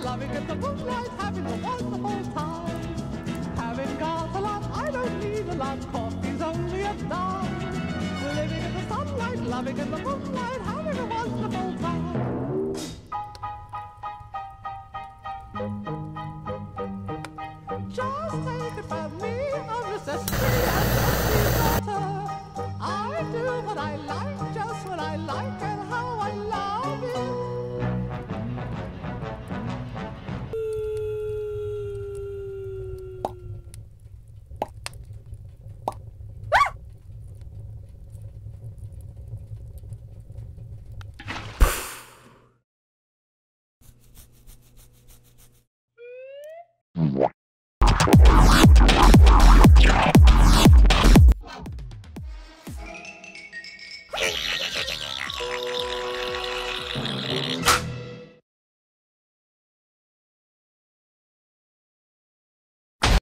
loving in the moonlight, having a wonderful time. Having got a lot, I don't need a lot, coffee's only a dime. Living in the sunlight, loving in the moonlight, having a wonderful time. Just take it from me, I'm necessity and daughter. I do what I like, just what I like, and how I love it.